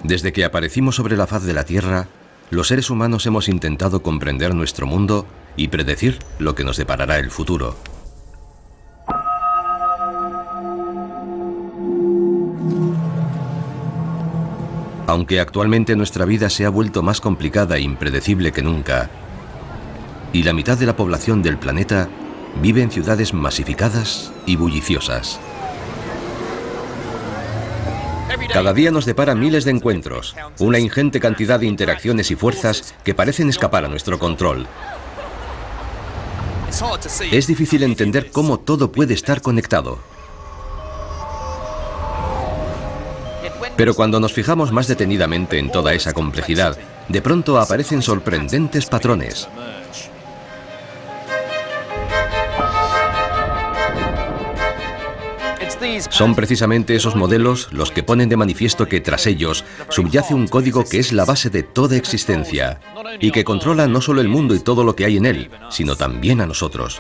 Desde que aparecimos sobre la faz de la Tierra, los seres humanos hemos intentado comprender nuestro mundo y predecir lo que nos deparará el futuro. Aunque actualmente nuestra vida se ha vuelto más complicada e impredecible que nunca, y la mitad de la población del planeta vive en ciudades masificadas y bulliciosas. Cada día nos depara miles de encuentros, una ingente cantidad de interacciones y fuerzas que parecen escapar a nuestro control. Es difícil entender cómo todo puede estar conectado. Pero cuando nos fijamos más detenidamente en toda esa complejidad, de pronto aparecen sorprendentes patrones. Son precisamente esos modelos los que ponen de manifiesto que tras ellos subyace un código que es la base de toda existencia y que controla no solo el mundo y todo lo que hay en él, sino también a nosotros.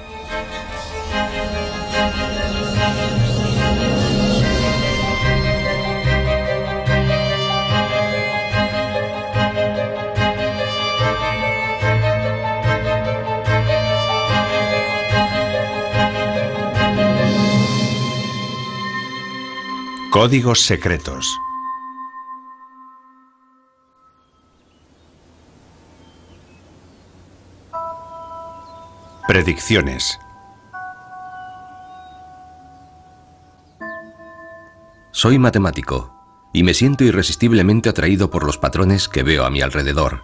Códigos secretos. Predicciones. Soy matemático y me siento irresistiblemente atraído por los patrones que veo a mi alrededor.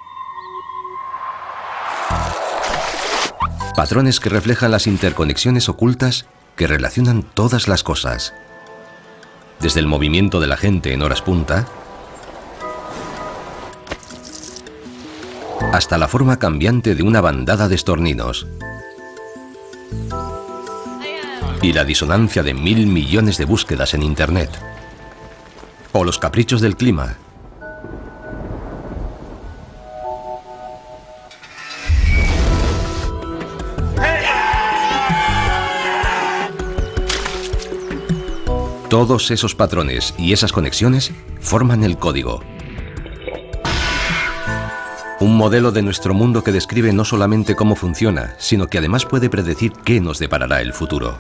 Patrones que reflejan las interconexiones ocultas que relacionan todas las cosas. Desde el movimiento de la gente en horas punta hasta la forma cambiante de una bandada de estorninos y la disonancia de 1000 millones de búsquedas en Internet o los caprichos del clima. Todos esos patrones y esas conexiones forman el código. Un modelo de nuestro mundo que describe no solamente cómo funciona, sino que además puede predecir qué nos deparará el futuro.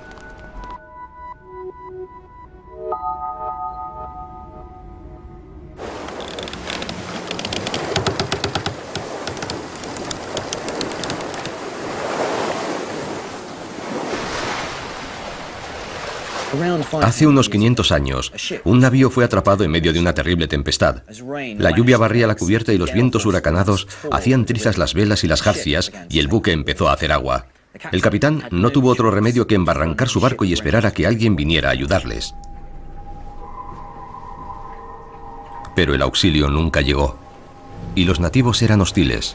Hace unos 500 años, un navío fue atrapado en medio de una terrible tempestad. La lluvia barría la cubierta y los vientos huracanados hacían trizas las velas y las jarcias, y el buque empezó a hacer agua. El capitán no tuvo otro remedio que embarrancar su barco y esperar a que alguien viniera a ayudarles. Pero el auxilio nunca llegó, y los nativos eran hostiles.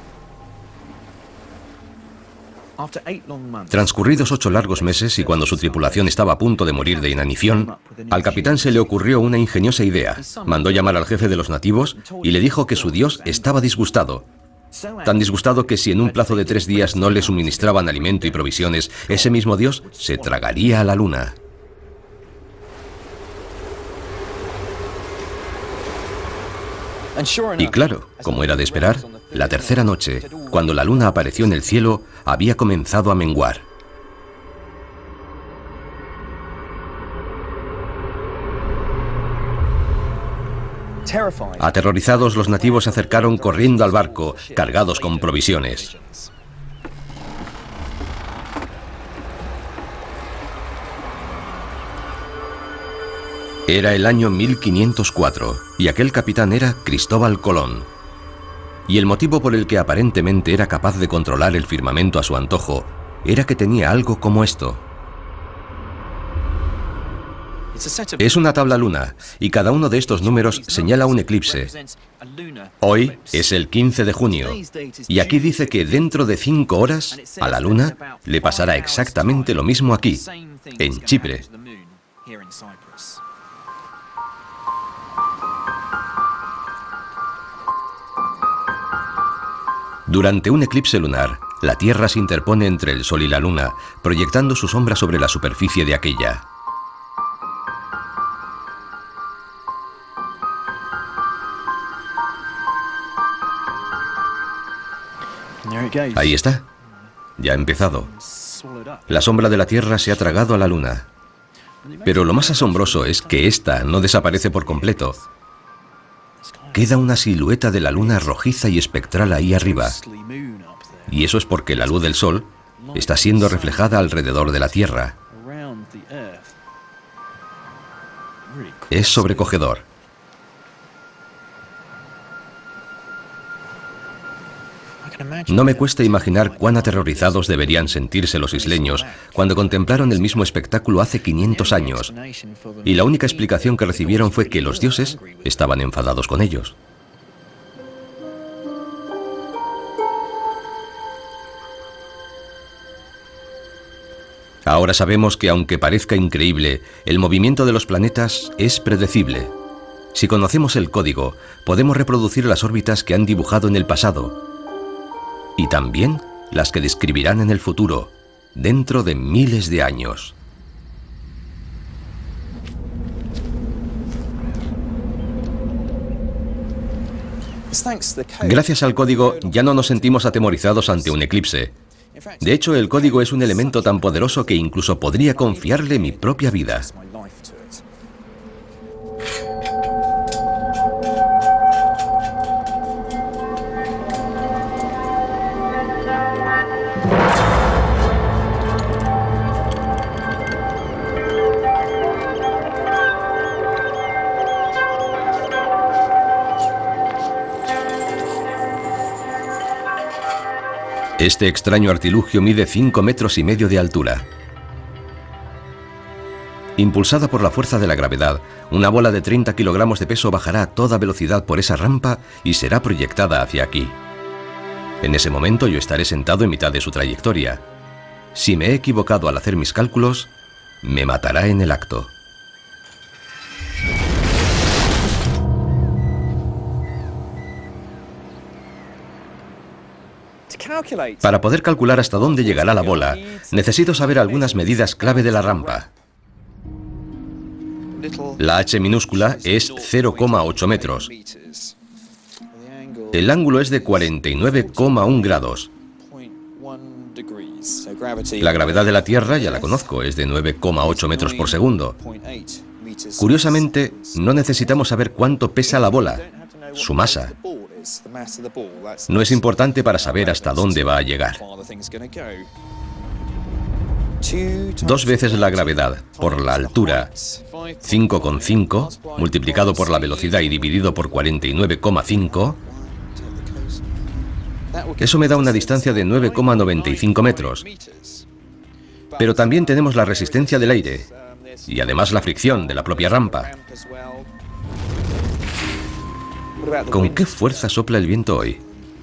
Transcurridos 8 largos meses y cuando su tripulación estaba a punto de morir de inanición, al capitán se le ocurrió una ingeniosa idea. Mandó llamar al jefe de los nativos y le dijo que su dios estaba disgustado. Tan disgustado que si en un plazo de 3 días no le suministraban alimento y provisiones, ese mismo dios se tragaría a la luna. Y claro, como era de esperar, la tercera noche, cuando la luna apareció en el cielo, había comenzado a menguar. Aterrorizados, los nativos se acercaron corriendo al barco, cargados con provisiones. Era el año 1504 y aquel capitán era Cristóbal Colón. Y el motivo por el que aparentemente era capaz de controlar el firmamento a su antojo era que tenía algo como esto. Es una tabla luna y cada uno de estos números señala un eclipse. Hoy es el 15 de junio y aquí dice que dentro de 5 horas a la luna le pasará exactamente lo mismo aquí, en Chipre. Durante un eclipse lunar, la Tierra se interpone entre el Sol y la Luna, proyectando su sombra sobre la superficie de aquella. Ahí está. Ya ha empezado. La sombra de la Tierra se ha tragado a la Luna. Pero lo más asombroso es que esta no desaparece por completo. Queda una silueta de la Luna rojiza y espectral ahí arriba. Y eso es porque la luz del Sol está siendo reflejada alrededor de la Tierra. Es sobrecogedor. No me cuesta imaginar cuán aterrorizados deberían sentirse los isleños cuando contemplaron el mismo espectáculo hace 500 años, y la única explicación que recibieron fue que los dioses estaban enfadados con ellos. Ahora sabemos que, aunque parezca increíble, el movimiento de los planetas es predecible. Si conocemos el código, podemos reproducir las órbitas que han dibujado en el pasado, y también las que describirán en el futuro, dentro de miles de años. Gracias al código ya no nos sentimos atemorizados ante un eclipse. De hecho, el código es un elemento tan poderoso que incluso podría confiarle mi propia vida. Este extraño artilugio mide 5,5 metros de altura. Impulsada por la fuerza de la gravedad, una bola de 30 kilogramos de peso bajará a toda velocidad por esa rampa y será proyectada hacia aquí. En ese momento yo estaré sentado en mitad de su trayectoria. Si me he equivocado al hacer mis cálculos, me matará en el acto. Para poder calcular hasta dónde llegará la bola, necesito saber algunas medidas clave de la rampa. La h minúscula es 0,8 metros. El ángulo es de 49,1 grados. La gravedad de la Tierra ya la conozco, es de 9,8 metros por segundo. Curiosamente, no necesitamos saber cuánto pesa la bola, su masa. No es importante para saber hasta dónde va a llegar. 2 veces la gravedad por la altura, 5,5, multiplicado por la velocidad y dividido por 49,5, eso me da una distancia de 9,95 metros. Pero también tenemos la resistencia del aire y además la fricción de la propia rampa. ¿Con qué fuerza sopla el viento hoy?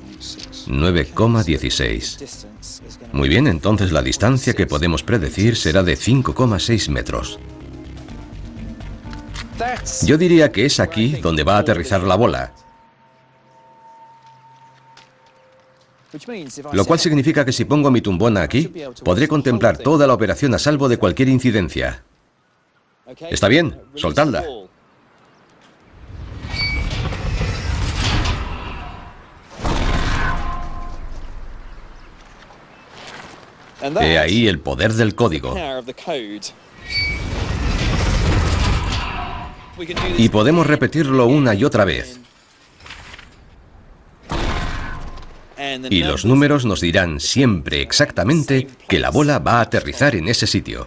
9,16. Muy bien, entonces la distancia que podemos predecir será de 5,6 metros. Yo diría que es aquí donde va a aterrizar la bola. Lo cual significa que si pongo mi tumbona aquí, podré contemplar toda la operación a salvo de cualquier incidencia. ¿Está bien? Soltadla. He ahí el poder del código. Y podemos repetirlo una y otra vez. Y los números nos dirán siempre exactamente que la bola va a aterrizar en ese sitio.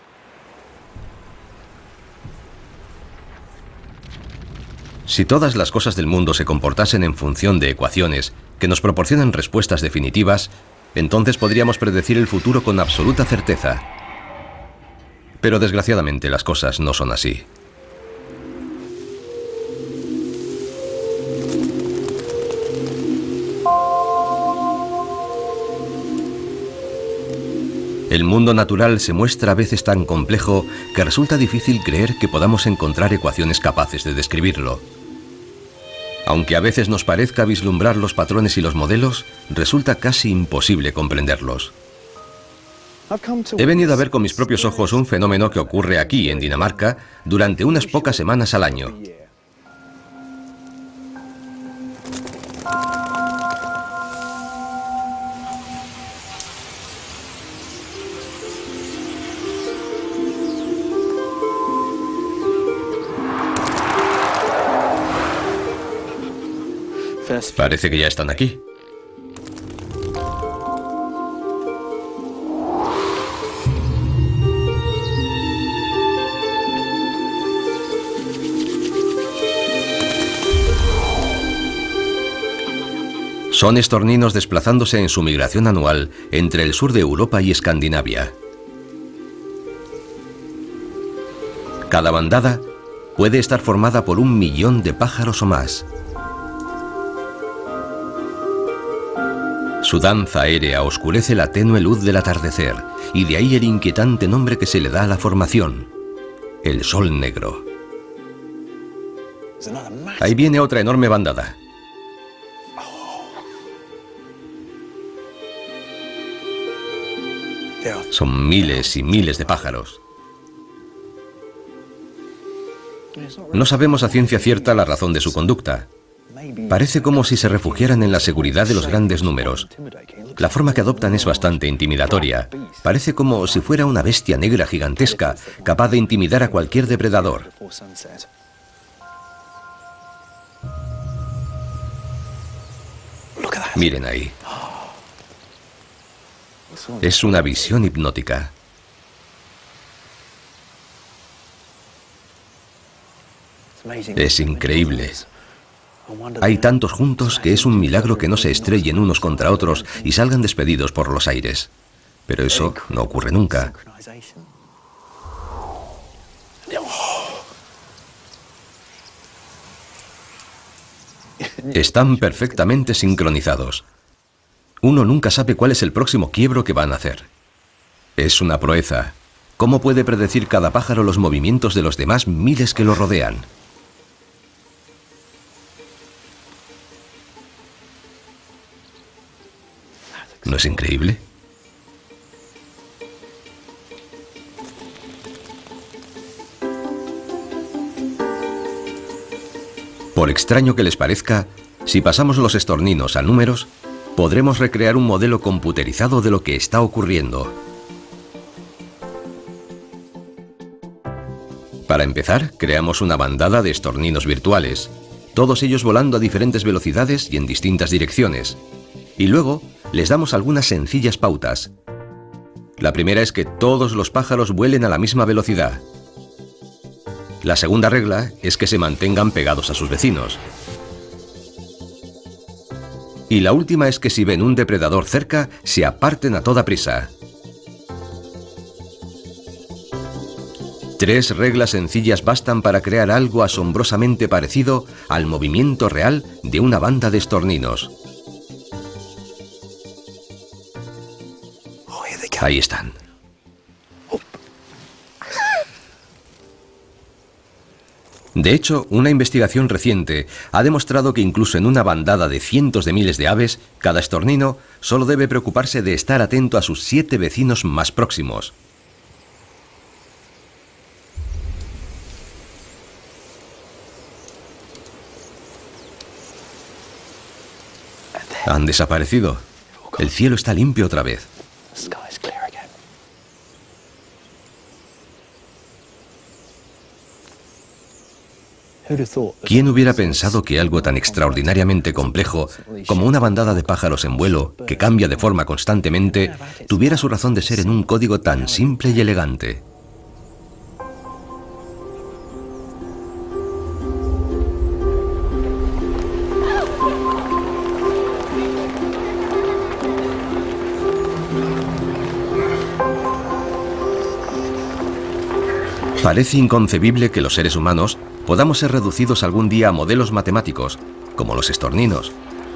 Si todas las cosas del mundo se comportasen en función de ecuaciones que nos proporcionan respuestas definitivas, entonces podríamos predecir el futuro con absoluta certeza. Pero desgraciadamente las cosas no son así. El mundo natural se muestra a veces tan complejo que resulta difícil creer que podamos encontrar ecuaciones capaces de describirlo. Aunque a veces nos parezca vislumbrar los patrones y los modelos, resulta casi imposible comprenderlos. He venido a ver con mis propios ojos un fenómeno que ocurre aquí, en Dinamarca, durante unas pocas semanas al año. Parece que ya están aquí. Son estorninos desplazándose en su migración anual entre el sur de Europa y Escandinavia. Cada bandada puede estar formada por 1 millón de pájaros o más. Su danza aérea oscurece la tenue luz del atardecer, y de ahí el inquietante nombre que se le da a la formación: el Sol Negro. Ahí viene otra enorme bandada. Son miles y miles de pájaros. No sabemos a ciencia cierta la razón de su conducta. Parece como si se refugiaran en la seguridad de los grandes números. La forma que adoptan es bastante intimidatoria. Parece como si fuera una bestia negra gigantesca, capaz de intimidar a cualquier depredador. Miren ahí. Es una visión hipnótica. Es increíble. Hay tantos juntos que es un milagro que no se estrellen unos contra otros y salgan despedidos por los aires. Pero eso no ocurre nunca. Están perfectamente sincronizados. Uno nunca sabe cuál es el próximo quiebro que van a hacer. Es una proeza. ¿Cómo puede predecir cada pájaro los movimientos de los demás miles que lo rodean? ¿No es increíble? Por extraño que les parezca, si pasamos los estorninos a números, podremos recrear un modelo computerizado de lo que está ocurriendo. Para empezar, creamos una bandada de estorninos virtuales, todos ellos volando a diferentes velocidades y en distintas direcciones. Y luego les damos algunas sencillas pautas. La primera es que todos los pájaros vuelen a la misma velocidad. La segunda regla es que se mantengan pegados a sus vecinos. Y la última es que si ven un depredador cerca, se aparten a toda prisa. 3 reglas sencillas bastan para crear algo asombrosamente parecido al movimiento real de una banda de estorninos. Ahí están. De hecho, una investigación reciente ha demostrado que incluso en una bandada de cientos de miles de aves, cada estornino solo debe preocuparse de estar atento a sus 7 vecinos más próximos. Han desaparecido. El cielo está limpio otra vez. ¿Quién hubiera pensado que algo tan extraordinariamente complejo como una bandada de pájaros en vuelo, que cambia de forma constantemente, tuviera su razón de ser en un código tan simple y elegante? Parece inconcebible que los seres humanos podamos ser reducidos algún día a modelos matemáticos, como los estorninos.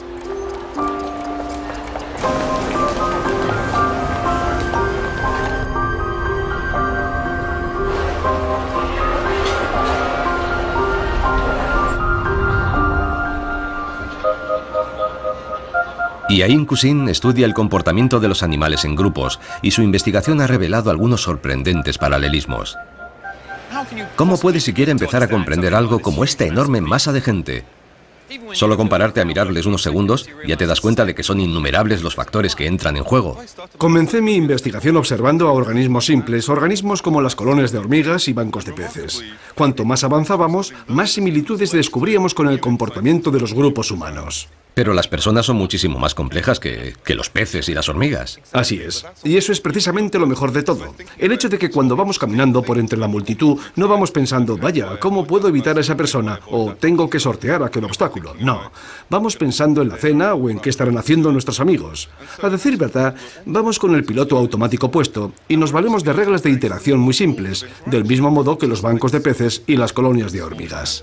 Y Ain Kusin estudia el comportamiento de los animales en grupos, y su investigación ha revelado algunos sorprendentes paralelismos. ¿Cómo puedes siquiera empezar a comprender algo como esta enorme masa de gente? Solo con pararte a mirarles unos segundos, ya te das cuenta de que son innumerables los factores que entran en juego. Comencé mi investigación observando a organismos simples, organismos como las colonias de hormigas y bancos de peces. Cuanto más avanzábamos, más similitudes descubríamos con el comportamiento de los grupos humanos. Pero las personas son muchísimo más complejas que los peces y las hormigas. Así es. Y eso es precisamente lo mejor de todo. El hecho de que cuando vamos caminando por entre la multitud, no vamos pensando, vaya, ¿cómo puedo evitar a esa persona? O tengo que sortear aquel obstáculo. No. Vamos pensando en la cena o en qué estarán haciendo nuestros amigos. A decir verdad, vamos con el piloto automático puesto y nos valemos de reglas de interacción muy simples, del mismo modo que los bancos de peces y las colonias de hormigas.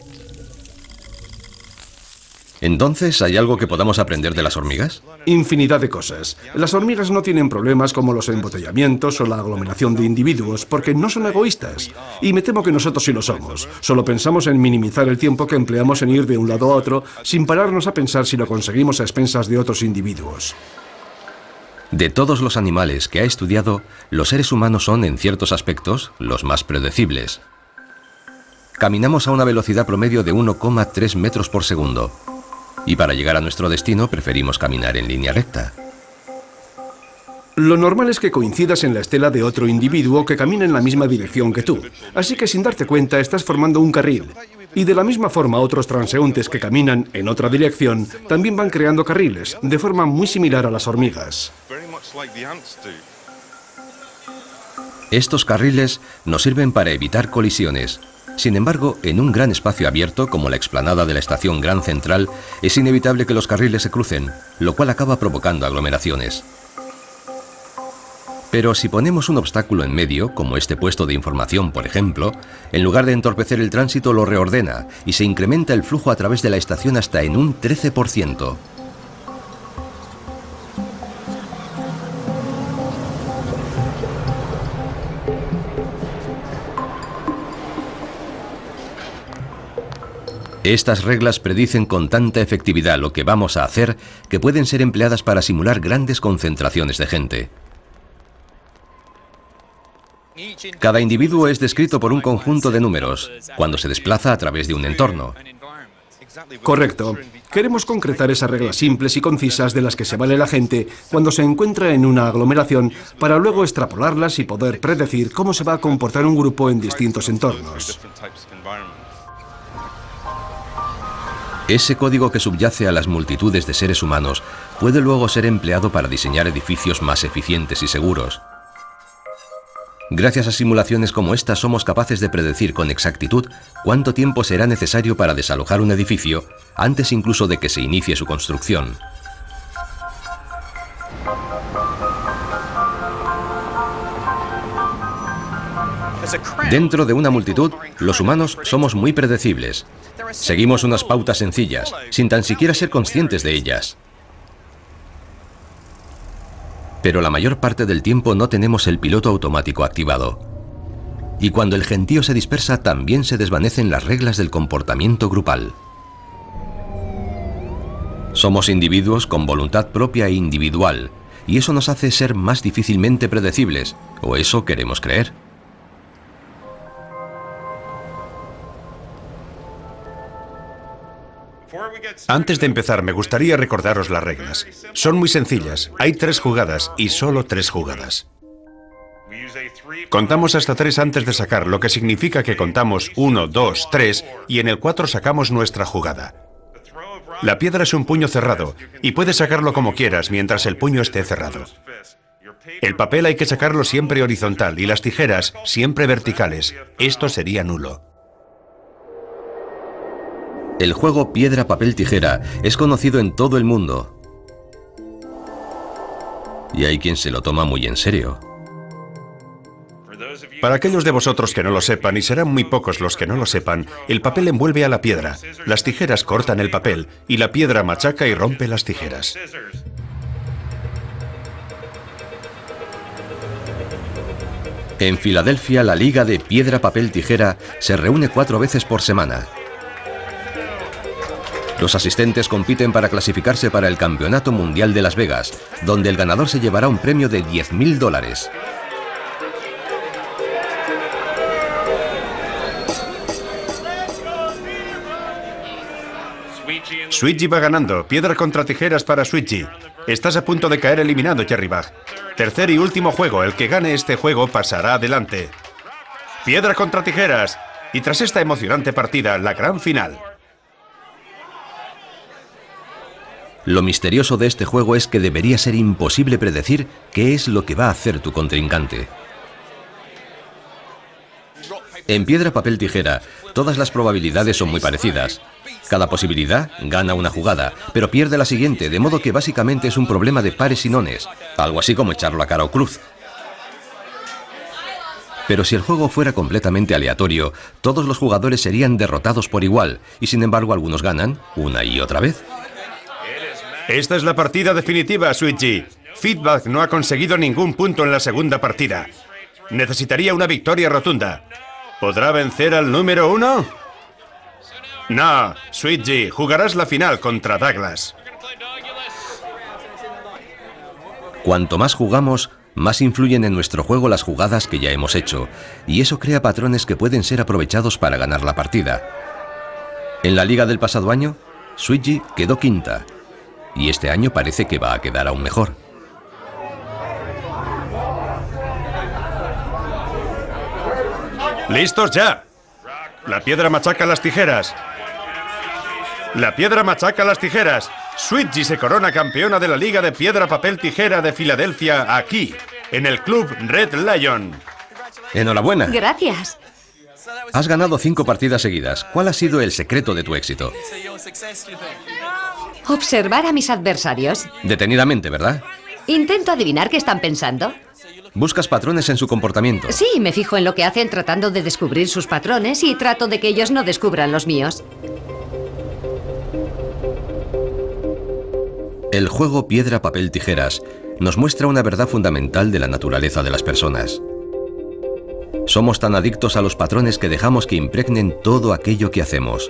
Entonces, ¿hay algo que podamos aprender de las hormigas? Infinidad de cosas. Las hormigas no tienen problemas como los embotellamientos o la aglomeración de individuos porque no son egoístas. Y me temo que nosotros sí lo somos. Solo pensamos en minimizar el tiempo que empleamos en ir de un lado a otro sin pararnos a pensar si lo conseguimos a expensas de otros individuos. De todos los animales que ha estudiado, los seres humanos son, en ciertos aspectos, los más predecibles. Caminamos a una velocidad promedio de 1,3 metros por segundo. Y para llegar a nuestro destino preferimos caminar en línea recta. Lo normal es que coincidas en la estela de otro individuo que camina en la misma dirección que tú. Así que sin darte cuenta estás formando un carril. Y de la misma forma otros transeúntes que caminan en otra dirección también van creando carriles, de forma muy similar a las hormigas. Estos carriles nos sirven para evitar colisiones. Sin embargo, en un gran espacio abierto, como la explanada de la estación Gran Central, es inevitable que los carriles se crucen, lo cual acaba provocando aglomeraciones. Pero si ponemos un obstáculo en medio, como este puesto de información, por ejemplo, en lugar de entorpecer el tránsito lo reordena y se incrementa el flujo a través de la estación hasta en un 13%. Estas reglas predicen con tanta efectividad lo que vamos a hacer que pueden ser empleadas para simular grandes concentraciones de gente. Cada individuo es descrito por un conjunto de números, cuando se desplaza a través de un entorno. Correcto. Queremos concretar esas reglas simples y concisas de las que se vale la gente cuando se encuentra en una aglomeración para luego extrapolarlas y poder predecir cómo se va a comportar un grupo en distintos entornos. Ese código que subyace a las multitudes de seres humanos puede luego ser empleado para diseñar edificios más eficientes y seguros. Gracias a simulaciones como esta somos capaces de predecir con exactitud cuánto tiempo será necesario para desalojar un edificio antes incluso de que se inicie su construcción. Dentro de una multitud, los humanos somos muy predecibles. Seguimos unas pautas sencillas, sin tan siquiera ser conscientes de ellas. Pero la mayor parte del tiempo no tenemos el piloto automático activado. Y cuando el gentío se dispersa, también se desvanecen las reglas del comportamiento grupal. Somos individuos con voluntad propia e individual, y eso nos hace ser más difícilmente predecibles, o eso queremos creer. Antes de empezar, me gustaría recordaros las reglas. Son muy sencillas. Hay 3 jugadas y solo 3 jugadas. Contamos hasta 3 antes de sacar, lo que significa que contamos 1, 2, 3 y en el 4 sacamos nuestra jugada. La piedra es un puño cerrado y puedes sacarlo como quieras mientras el puño esté cerrado. El papel hay que sacarlo siempre horizontal y las tijeras siempre verticales. Esto sería nulo. El juego piedra, papel, tijera es conocido en todo el mundo. Y hay quien se lo toma muy en serio. Para aquellos de vosotros que no lo sepan, y serán muy pocos los que no lo sepan, el papel envuelve a la piedra, las tijeras cortan el papel y la piedra machaca y rompe las tijeras. En Filadelfia, la Liga de Piedra, Papel, Tijera se reúne 4 veces por semana. Los asistentes compiten para clasificarse para el Campeonato Mundial de Las Vegas, donde el ganador se llevará un premio de $10.000. Sweetgy va ganando. Piedra contra tijeras para Sweetgy. Estás a punto de caer eliminado, Cherrybug. Tercer y último juego. El que gane este juego pasará adelante. Piedra contra tijeras. Y tras esta emocionante partida, la gran final. Lo misterioso de este juego es que debería ser imposible predecir qué es lo que va a hacer tu contrincante. En piedra, papel, tijera, todas las probabilidades son muy parecidas. Cada posibilidad gana una jugada, pero pierde la siguiente, de modo que básicamente es un problema de pares y nones, algo así como echarlo a cara o cruz. Pero si el juego fuera completamente aleatorio, todos los jugadores serían derrotados por igual, y sin embargo algunos ganan una y otra vez. Esta es la partida definitiva, Sweetgy. Feedback no ha conseguido ningún punto en la segunda partida. Necesitaría una victoria rotunda. ¿Podrá vencer al número 1? No, Sweetgy, jugarás la final contra Douglas. Cuanto más jugamos, más influyen en nuestro juego las jugadas que ya hemos hecho, y eso crea patrones que pueden ser aprovechados para ganar la partida. En la liga del pasado año, Sweetgy quedó quinta, y este año parece que va a quedar aún mejor. ¡Listos ya! La piedra machaca las tijeras. La piedra machaca las tijeras. Sweetgy se corona campeona de la Liga de Piedra, Papel, Tijera de Filadelfia aquí, en el Club Red Lion. ¡Enhorabuena! Gracias. Has ganado 5 partidas seguidas. ¿Cuál ha sido el secreto de tu éxito? Observar a mis adversarios. Detenidamente, ¿verdad? Intento adivinar qué están pensando. Buscas patrones en su comportamiento. Sí, me fijo en lo que hacen tratando de descubrir sus patrones y trato de que ellos no descubran los míos. El juego piedra, papel, tijeras nos muestra una verdad fundamental de la naturaleza de las personas. Somos tan adictos a los patrones que dejamos que impregnen todo aquello que hacemos.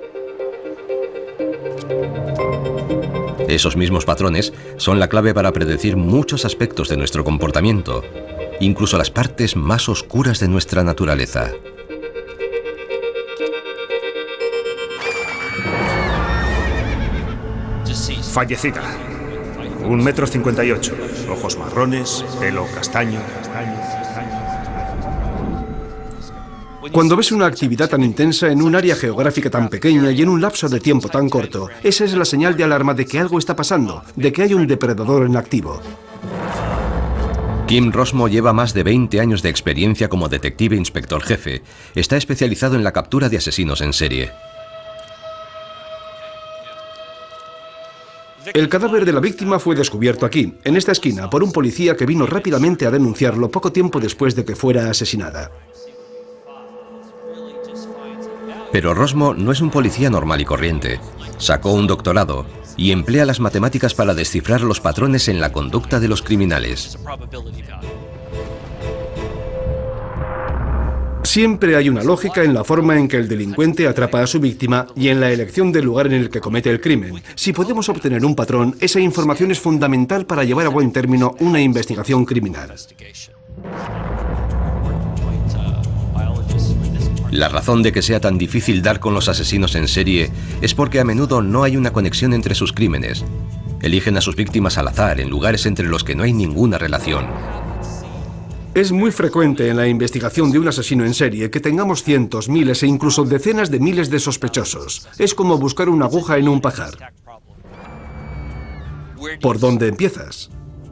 Esos mismos patrones son la clave para predecir muchos aspectos de nuestro comportamiento, incluso las partes más oscuras de nuestra naturaleza. Fallecida. 1,58 m, ojos marrones, pelo castaño. Cuando ves una actividad tan intensa en un área geográfica tan pequeña y en un lapso de tiempo tan corto, esa es la señal de alarma de que algo está pasando, de que hay un depredador en activo. Kim Rosmo lleva más de 20 años de experiencia como detective e inspector jefe. Está especializado en la captura de asesinos en serie. El cadáver de la víctima fue descubierto aquí, en esta esquina, por un policía que vino rápidamente a denunciarlo poco tiempo después de que fuera asesinada. Pero Rosmo no es un policía normal y corriente. Sacó un doctorado y emplea las matemáticas para descifrar los patrones en la conducta de los criminales. Siempre hay una lógica en la forma en que el delincuente atrapa a su víctima y en la elección del lugar en el que comete el crimen. Si podemos obtener un patrón, esa información es fundamental para llevar a buen término una investigación criminal. La razón de que sea tan difícil dar con los asesinos en serie es porque a menudo no hay una conexión entre sus crímenes. Eligen a sus víctimas al azar, en lugares entre los que no hay ninguna relación. Es muy frecuente en la investigación de un asesino en serie que tengamos cientos, miles e incluso decenas de miles de sospechosos. Es como buscar una aguja en un pajar. ¿Por dónde empiezas?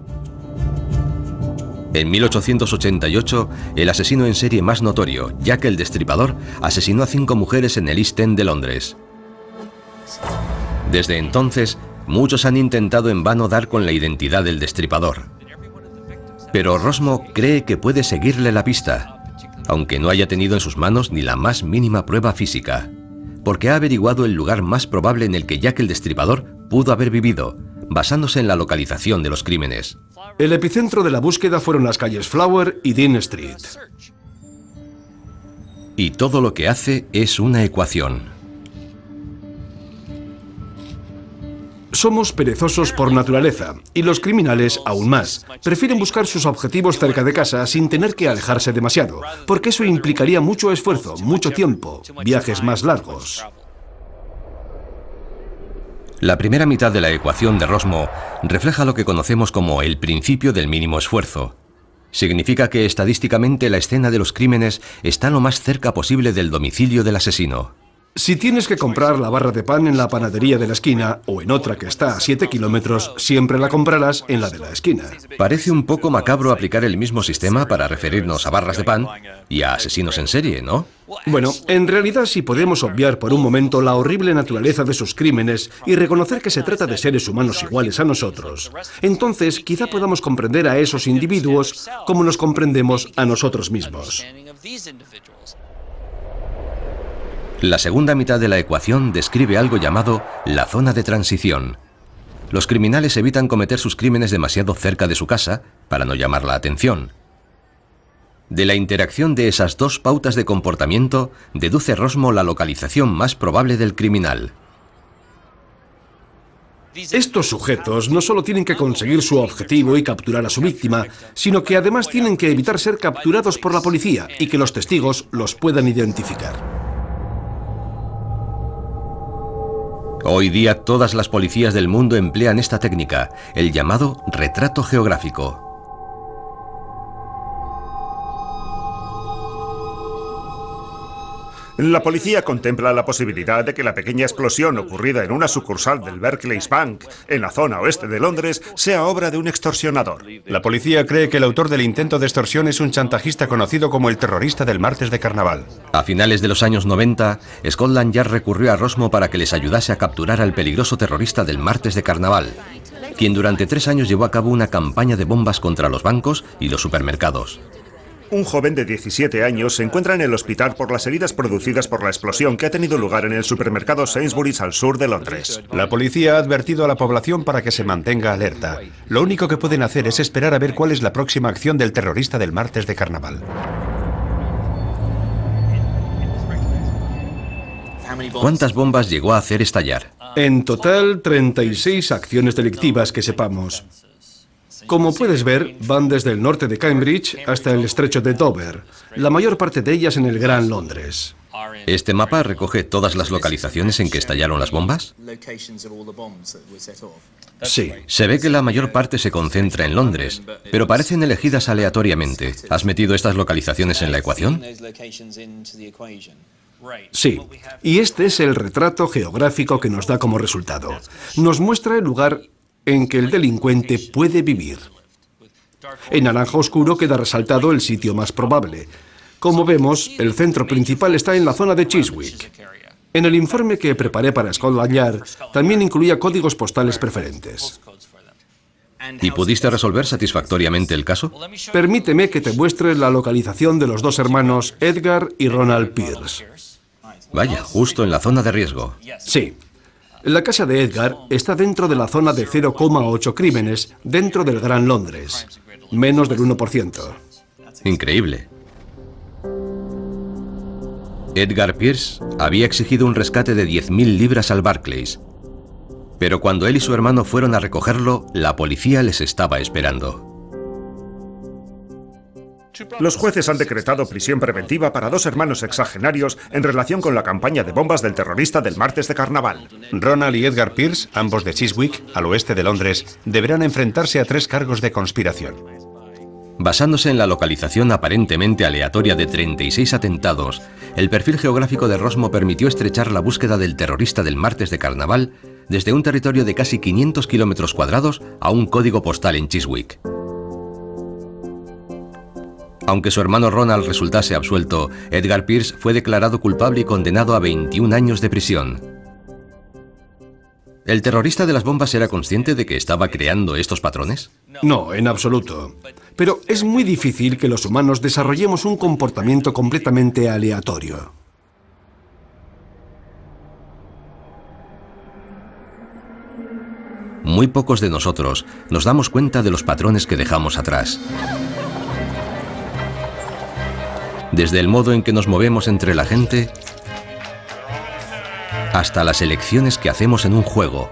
En 1888, el asesino en serie más notorio, Jack el Destripador, asesinó a 5 mujeres en el East End de Londres. Desde entonces, muchos han intentado en vano dar con la identidad del destripador. Pero Rosmo cree que puede seguirle la pista, aunque no haya tenido en sus manos ni la más mínima prueba física, porque ha averiguado el lugar más probable en el que Jack el Destripador pudo haber vivido, basándose en la localización de los crímenes. El epicentro de la búsqueda fueron las calles Flower y Dean Street. Y todo lo que hace es una ecuación. Somos perezosos por naturaleza, y los criminales aún más. Prefieren buscar sus objetivos cerca de casa sin tener que alejarse demasiado, porque eso implicaría mucho esfuerzo, mucho tiempo, viajes más largos. La primera mitad de la ecuación de Rosmo refleja lo que conocemos como el principio del mínimo esfuerzo. Significa que estadísticamente la escena de los crímenes está lo más cerca posible del domicilio del asesino. Si tienes que comprar la barra de pan en la panadería de la esquina o en otra que está a 7 kilómetros, siempre la comprarás en la de la esquina. Parece un poco macabro aplicar el mismo sistema para referirnos a barras de pan y a asesinos en serie, ¿no? Bueno, en realidad si podemos obviar por un momento la horrible naturaleza de sus crímenes y reconocer que se trata de seres humanos iguales a nosotros, entonces quizá podamos comprender a esos individuos como nos comprendemos a nosotros mismos. La segunda mitad de la ecuación describe algo llamado la zona de transición. Los criminales evitan cometer sus crímenes demasiado cerca de su casa para no llamar la atención. De la interacción de esas dos pautas de comportamiento, deduce Rosmo la localización más probable del criminal. Estos sujetos no solo tienen que conseguir su objetivo y capturar a su víctima, sino que además tienen que evitar ser capturados por la policía y que los testigos los puedan identificar. Hoy día todas las policías del mundo emplean esta técnica, el llamado retrato geográfico. La policía contempla la posibilidad de que la pequeña explosión ocurrida en una sucursal del Barclays Bank, en la zona oeste de Londres, sea obra de un extorsionador. La policía cree que el autor del intento de extorsión es un chantajista conocido como el terrorista del martes de carnaval. A finales de los años 90, Scotland Yard recurrió a Rosmo para que les ayudase a capturar al peligroso terrorista del martes de carnaval, quien durante 3 años llevó a cabo una campaña de bombas contra los bancos y los supermercados. Un joven de 17 años se encuentra en el hospital por las heridas producidas por la explosión que ha tenido lugar en el supermercado Sainsbury's al sur de Londres. La policía ha advertido a la población para que se mantenga alerta. Lo único que pueden hacer es esperar a ver cuál es la próxima acción del terrorista del martes de carnaval. ¿Cuántas bombas llegó a hacer estallar? En total, 36 acciones delictivas que sepamos. Como puedes ver, van desde el norte de Cambridge hasta el estrecho de Dover, la mayor parte de ellas en el Gran Londres. ¿Este mapa recoge todas las localizaciones en que estallaron las bombas? Sí. Se ve que la mayor parte se concentra en Londres, pero parecen elegidas aleatoriamente. ¿Has metido estas localizaciones en la ecuación? Sí, y este es el retrato geográfico que nos da como resultado. Nos muestra el lugar en que el delincuente puede vivir. En naranja oscuro queda resaltado el sitio más probable. Como vemos, el centro principal está en la zona de Chiswick. En el informe que preparé para Scotland Yard, también incluía códigos postales preferentes. ¿Y pudiste resolver satisfactoriamente el caso? Permíteme que te muestre la localización de los dos hermanos Edgar y Ronald Pierce. Vaya, justo en la zona de riesgo. Sí. La casa de Edgar está dentro de la zona de 0,8 crímenes dentro del Gran Londres, menos del 1%. Increíble. Edgar Pierce había exigido un rescate de 10.000 libras al Barclays, pero cuando él y su hermano fueron a recogerlo, la policía les estaba esperando. Los jueces han decretado prisión preventiva para 2 hermanos exagenarios en relación con la campaña de bombas del terrorista del martes de carnaval. Ronald y Edgar Pierce, ambos de Chiswick, al oeste de Londres, deberán enfrentarse a 3 cargos de conspiración. Basándose en la localización aparentemente aleatoria de 36 atentados, el perfil geográfico de Rosmo permitió estrechar la búsqueda del terrorista del martes de carnaval desde un territorio de casi 500 kilómetros cuadrados a un código postal en Chiswick. Aunque su hermano Ronald resultase absuelto, Edgar Pierce fue declarado culpable y condenado a 21 años de prisión. ¿El terrorista de las bombas era consciente de que estaba creando estos patrones? No, en absoluto. Pero es muy difícil que los humanos desarrollemos un comportamiento completamente aleatorio. Muy pocos de nosotros nos damos cuenta de los patrones que dejamos atrás. Desde el modo en que nos movemos entre la gente hasta las elecciones que hacemos en un juego.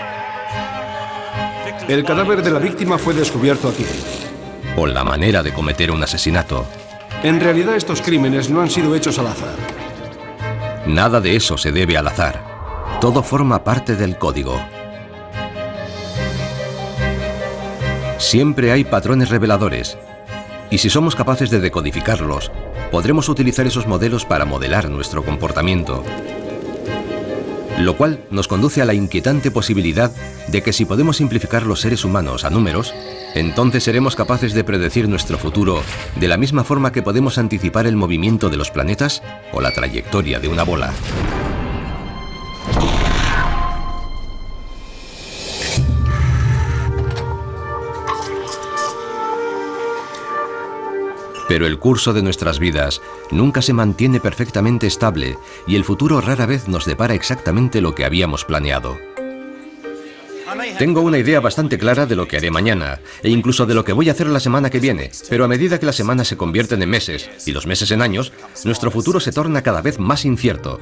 El cadáver de la víctima fue descubierto aquí. O la manera de cometer un asesinato. En realidad estos crímenes no han sido hechos al azar. Nada de eso se debe al azar. Todo forma parte del código. Siempre hay patrones reveladores. Y si somos capaces de decodificarlos, podremos utilizar esos modelos para modelar nuestro comportamiento. Lo cual nos conduce a la inquietante posibilidad de que si podemos simplificar los seres humanos a números, entonces seremos capaces de predecir nuestro futuro de la misma forma que podemos anticipar el movimiento de los planetas o la trayectoria de una bola. Pero el curso de nuestras vidas nunca se mantiene perfectamente estable y el futuro rara vez nos depara exactamente lo que habíamos planeado. Tengo una idea bastante clara de lo que haré mañana e incluso de lo que voy a hacer la semana que viene, pero a medida que las semanas se convierten en meses y los meses en años, nuestro futuro se torna cada vez más incierto.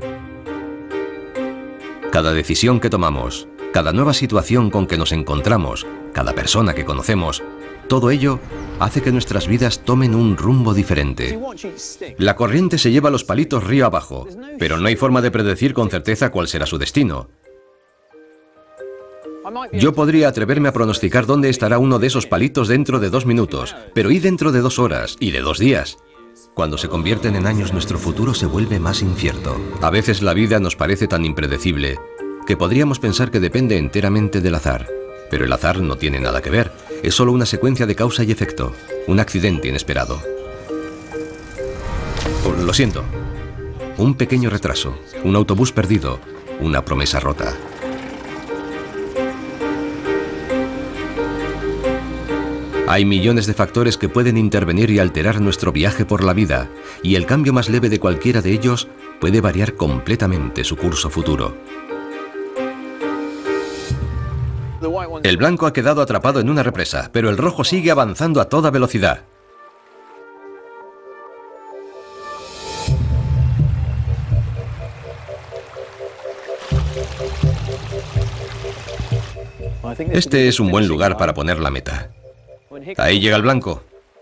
Cada decisión que tomamos, cada nueva situación con que nos encontramos, cada persona que conocemos, todo ello hace que nuestras vidas tomen un rumbo diferente. La corriente se lleva los palitos río abajo, pero no hay forma de predecir con certeza cuál será su destino. Yo podría atreverme a pronosticar dónde estará uno de esos palitos dentro de 2 minutos, pero ¿y dentro de 2 horas y de 2 días? Cuando se convierten en años, nuestro futuro se vuelve más incierto. A veces la vida nos parece tan impredecible que podríamos pensar que depende enteramente del azar. Pero el azar no tiene nada que ver. Es solo una secuencia de causa y efecto, un accidente inesperado. Lo siento. Un pequeño retraso, un autobús perdido, una promesa rota. Hay millones de factores que pueden intervenir y alterar nuestro viaje por la vida, y el cambio más leve de cualquiera de ellos puede variar completamente su curso futuro. El blanco ha quedado atrapado en una represa, pero el rojo sigue avanzando a toda velocidad. Este es un buen lugar para poner la meta. Ahí llega el blanco.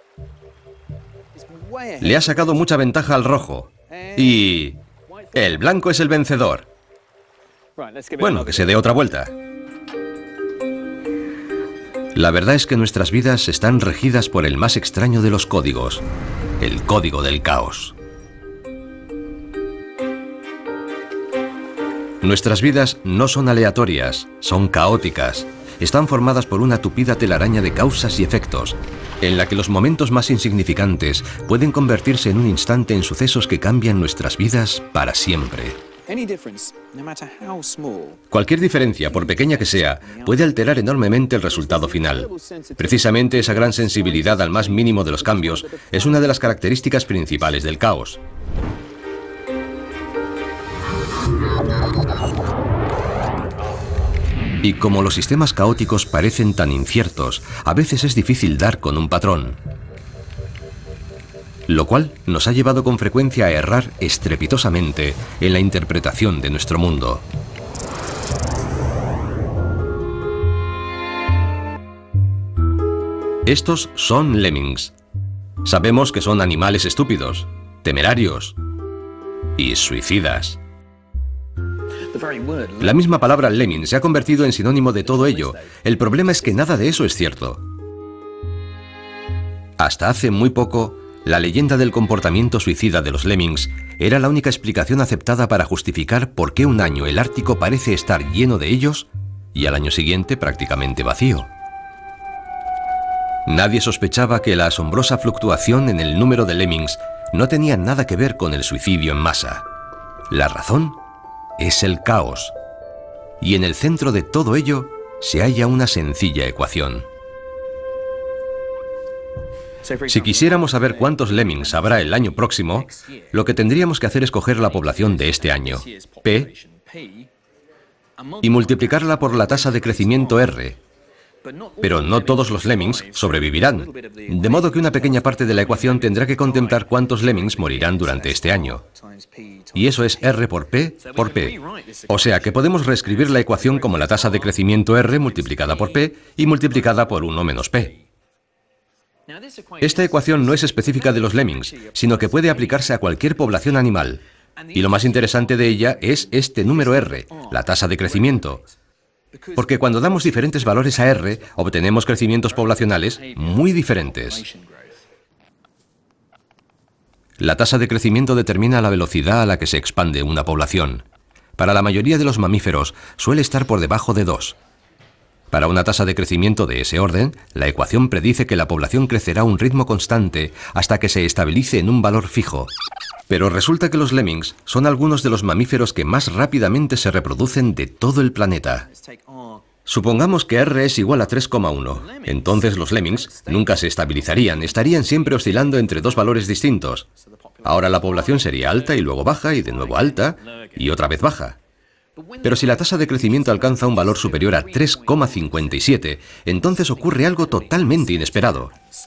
Le ha sacado mucha ventaja al rojo. Y el blanco es el vencedor. Bueno, que se dé otra vuelta. La verdad es que nuestras vidas están regidas por el más extraño de los códigos, el código del caos. Nuestras vidas no son aleatorias, son caóticas. Están formadas por una tupida telaraña de causas y efectos, en la que los momentos más insignificantes pueden convertirse en un instante en sucesos que cambian nuestras vidas para siempre. Cualquier diferencia, por pequeña que sea, puede alterar enormemente el resultado final. Precisamente esa gran sensibilidad al más mínimo de los cambios es una de las características principales del caos. Y como los sistemas caóticos parecen tan inciertos, a veces es difícil dar con un patrón. Lo cual nos ha llevado con frecuencia a errar estrepitosamente en la interpretación de nuestro mundo. Estos son lemmings. Sabemos que son animales estúpidos, temerarios y suicidas. La misma palabra lemming se ha convertido en sinónimo de todo ello. El problema es que nada de eso es cierto. Hasta hace muy poco, la leyenda del comportamiento suicida de los lemmings era la única explicación aceptada para justificar por qué un año el Ártico parece estar lleno de ellos y al año siguiente prácticamente vacío. Nadie sospechaba que la asombrosa fluctuación en el número de lemmings no tenía nada que ver con el suicidio en masa. La razón es el caos. Y en el centro de todo ello se halla una sencilla ecuación. Si quisiéramos saber cuántos lemmings habrá el año próximo, lo que tendríamos que hacer es coger la población de este año, P, y multiplicarla por la tasa de crecimiento R. Pero no todos los lemmings sobrevivirán, de modo que una pequeña parte de la ecuación tendrá que contemplar cuántos lemmings morirán durante este año. Y eso es R por P por P. O sea que podemos reescribir la ecuación como la tasa de crecimiento R multiplicada por P y multiplicada por 1 menos P. Esta ecuación no es específica de los lemmings, sino que puede aplicarse a cualquier población animal. Y lo más interesante de ella es este número R, la tasa de crecimiento. Porque cuando damos diferentes valores a R, obtenemos crecimientos poblacionales muy diferentes. La tasa de crecimiento determina la velocidad a la que se expande una población. para la mayoría de los mamíferos suele estar por debajo de 2. Para una tasa de crecimiento de ese orden, la ecuación predice que la población crecerá a un ritmo constante hasta que se estabilice en un valor fijo. Pero resulta que los lemmings son algunos de los mamíferos que más rápidamente se reproducen de todo el planeta. Supongamos que R es igual a 3,1. Entonces los lemmings nunca se estabilizarían, estarían siempre oscilando entre dos valores distintos. Ahora la población sería alta y luego baja y de nuevo alta y otra vez baja. Pero si la tasa de crecimiento alcanza un valor superior a 3,57, entonces ocurre algo totalmente inesperado.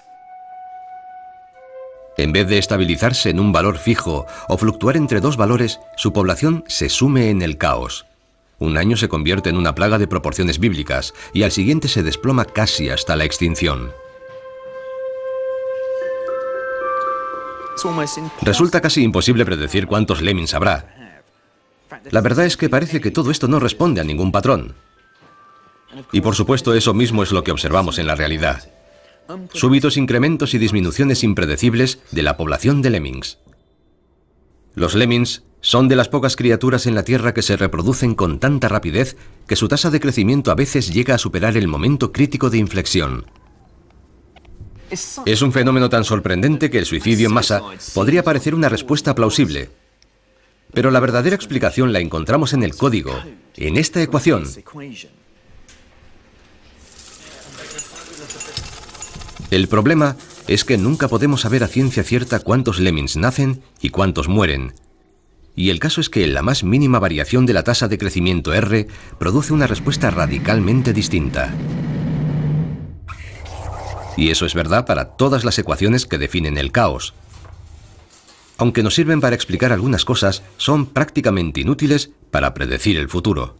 En vez de estabilizarse en un valor fijo o fluctuar entre dos valores, su población se sume en el caos. Un año se convierte en una plaga de proporciones bíblicas y al siguiente se desploma casi hasta la extinción. Resulta casi imposible predecir cuántos lemmings habrá. La verdad es que parece que todo esto no responde a ningún patrón. Y por supuesto eso mismo es lo que observamos en la realidad. Súbitos incrementos y disminuciones impredecibles de la población de lemmings. Los lemmings son de las pocas criaturas en la Tierra que se reproducen con tanta rapidez que su tasa de crecimiento a veces llega a superar el momento crítico de inflexión. Es un fenómeno tan sorprendente que el suicidio en masa podría parecer una respuesta plausible. Pero la verdadera explicación la encontramos en el código, en esta ecuación. El problema es que nunca podemos saber a ciencia cierta cuántos lemmings nacen y cuántos mueren. Y el caso es que la más mínima variación de la tasa de crecimiento R produce una respuesta radicalmente distinta. Y eso es verdad para todas las ecuaciones que definen el caos. Aunque nos sirven para explicar algunas cosas, son prácticamente inútiles para predecir el futuro.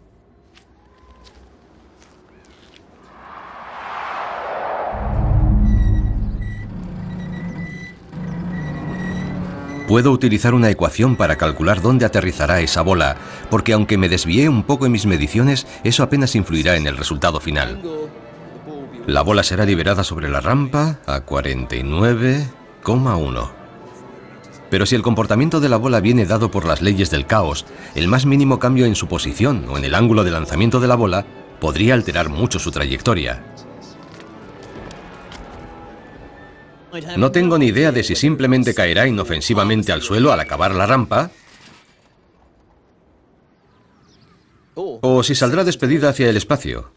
Puedo utilizar una ecuación para calcular dónde aterrizará esa bola, porque aunque me desvié un poco en mis mediciones, eso apenas influirá en el resultado final. La bola será liberada sobre la rampa a 49,1. Pero si el comportamiento de la bola viene dado por las leyes del caos, el más mínimo cambio en su posición o en el ángulo de lanzamiento de la bola podría alterar mucho su trayectoria. No tengo ni idea de si simplemente caerá inofensivamente al suelo al acabar la rampa o si saldrá despedida hacia el espacio.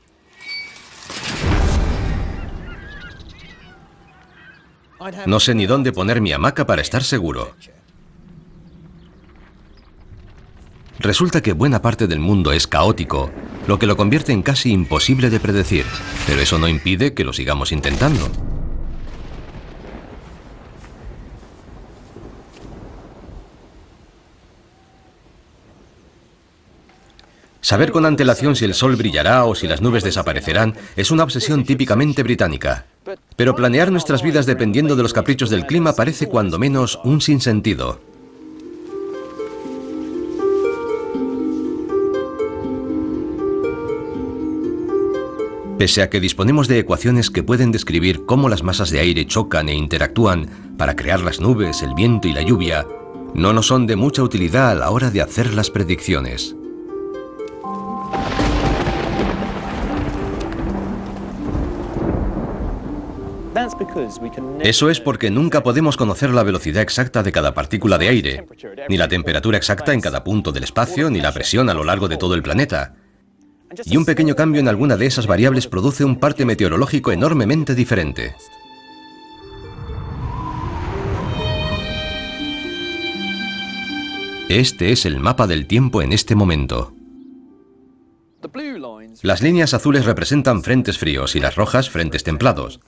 No sé ni dónde poner mi hamaca para estar seguro. Resulta que buena parte del mundo es caótico, lo que lo convierte en casi imposible de predecir, pero eso no impide que lo sigamos intentando. Saber con antelación si el sol brillará o si las nubes desaparecerán es una obsesión típicamente británica. Pero planear nuestras vidas dependiendo de los caprichos del clima parece cuando menos un sinsentido. Pese a que disponemos de ecuaciones que pueden describir cómo las masas de aire chocan e interactúan para crear las nubes, el viento y la lluvia, no nos son de mucha utilidad a la hora de hacer las predicciones. Eso es porque nunca podemos conocer la velocidad exacta de cada partícula de aire, ni la temperatura exacta en cada punto del espacio, ni la presión a lo largo de todo el planeta. Y un pequeño cambio en alguna de esas variables produce un parte meteorológico enormemente diferente. Este es el mapa del tiempo en este momento. Las líneas azules representan frentes fríos y las rojas frentes templados.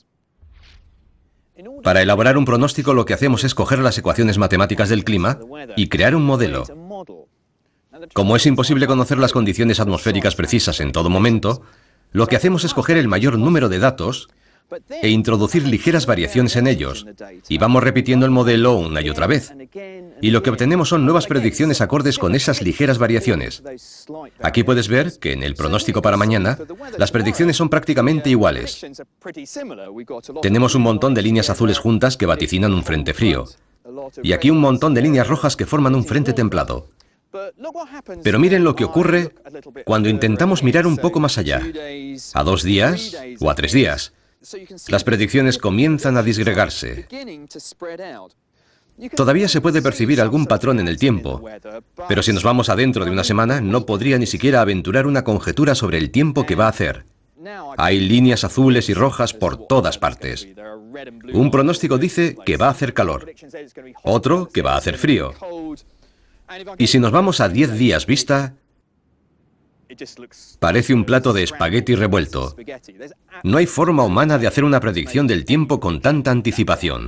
Para elaborar un pronóstico lo que hacemos es coger las ecuaciones matemáticas del clima y crear un modelo. Como es imposible conocer las condiciones atmosféricas precisas en todo momento, lo que hacemos es coger el mayor número de datos e introducir ligeras variaciones en ellos, y vamos repitiendo el modelo una y otra vez. Y lo que obtenemos son nuevas predicciones acordes con esas ligeras variaciones. Aquí puedes ver que en el pronóstico para mañana, las predicciones son prácticamente iguales. Tenemos un montón de líneas azules juntas que vaticinan un frente frío, y aquí un montón de líneas rojas que forman un frente templado. Pero miren lo que ocurre cuando intentamos mirar un poco más allá, a 2 días o a 3 días. Las predicciones comienzan a disgregarse. Todavía se puede percibir algún patrón en el tiempo, pero si nos vamos adentro de una semana, no podría ni siquiera aventurar una conjetura sobre el tiempo que va a hacer. Hay líneas azules y rojas por todas partes. Un pronóstico dice que va a hacer calor, otro que va a hacer frío. Y si nos vamos a 10 días vista, parece un plato de espagueti revuelto. No hay forma humana de hacer una predicción del tiempo con tanta anticipación.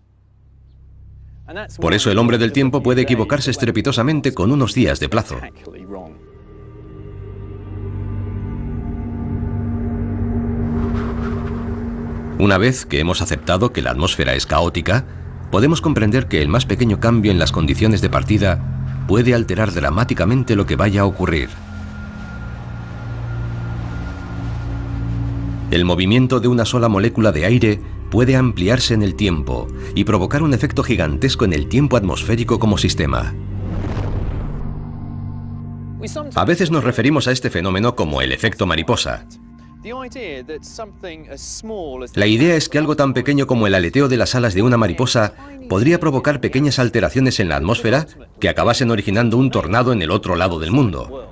Por eso el hombre del tiempo puede equivocarse estrepitosamente con unos días de plazo. Una vez que hemos aceptado que la atmósfera es caótica, podemos comprender que el más pequeño cambio en las condiciones de partida puede alterar dramáticamente lo que vaya a ocurrir. El movimiento de una sola molécula de aire puede ampliarse en el tiempo y provocar un efecto gigantesco en el tiempo atmosférico como sistema. A veces nos referimos a este fenómeno como el efecto mariposa. La idea es que algo tan pequeño como el aleteo de las alas de una mariposa podría provocar pequeñas alteraciones en la atmósfera que acabasen originando un tornado en el otro lado del mundo.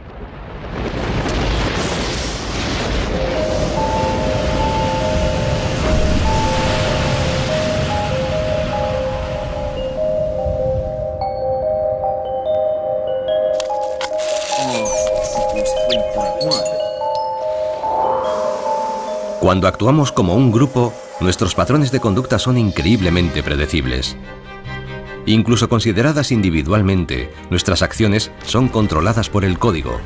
Cuando actuamos como un grupo, nuestros patrones de conducta son increíblemente predecibles. Incluso consideradas individualmente, nuestras acciones son controladas por el código.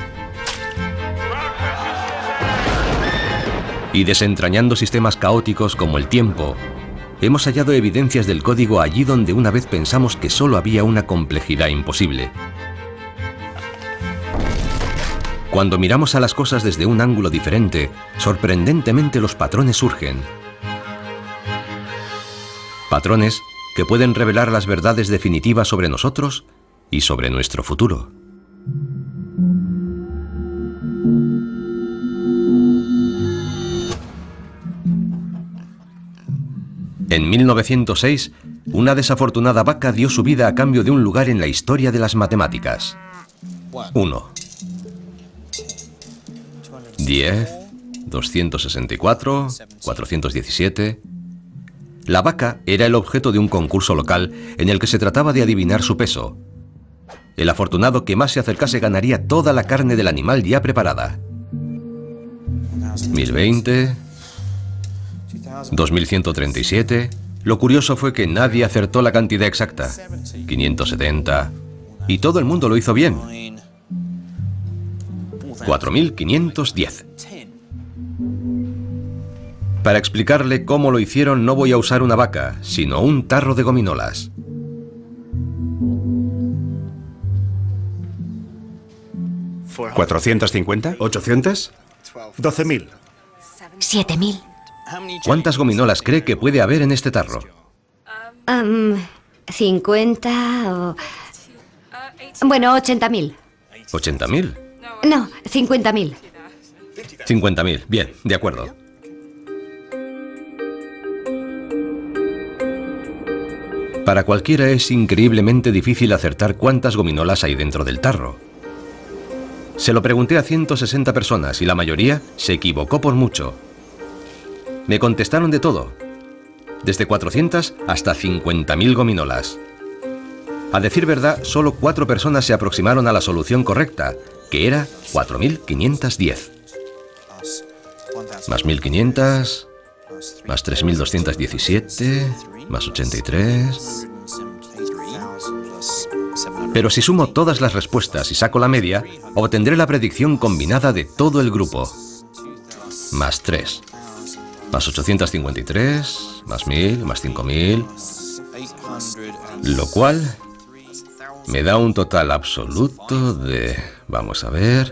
Y desentrañando sistemas caóticos como el tiempo, hemos hallado evidencias del código allí donde una vez pensamos que solo había una complejidad imposible. Cuando miramos a las cosas desde un ángulo diferente, sorprendentemente los patrones surgen. Patrones que pueden revelar las verdades definitivas sobre nosotros y sobre nuestro futuro. En 1906, una desafortunada vaca dio su vida a cambio de un lugar en la historia de las matemáticas. 1. 10, 264, 417... La vaca era el objeto de un concurso local en el que se trataba de adivinar su peso. El afortunado que más se acercase ganaría toda la carne del animal ya preparada. 1020, 2137... Lo curioso fue que nadie acertó la cantidad exacta. 570... Y todo el mundo lo hizo bien. 4510. Para explicarle cómo lo hicieron no voy a usar una vaca, sino un tarro de gominolas. ¿450? ¿800? 12.000. 7.000. ¿Cuántas gominolas cree que puede haber en este tarro? 50 o... Bueno, 80.000. ¿80.000? No, 50.000. 50.000, bien, de acuerdo. Para cualquiera es increíblemente difícil acertar cuántas gominolas hay dentro del tarro. Se lo pregunté a 160 personas y la mayoría se equivocó por mucho. Me contestaron de todo, desde 400 hasta 50.000 gominolas. A decir verdad, solo 4 personas se aproximaron a la solución correcta, que era 4.510. Más 1.500, más 3.217, más 83... Pero si sumo todas las respuestas y saco la media, obtendré la predicción combinada de todo el grupo. Más 3, más 853, más 1.000, más 5.000... Lo cual me da un total absoluto de... Vamos a ver...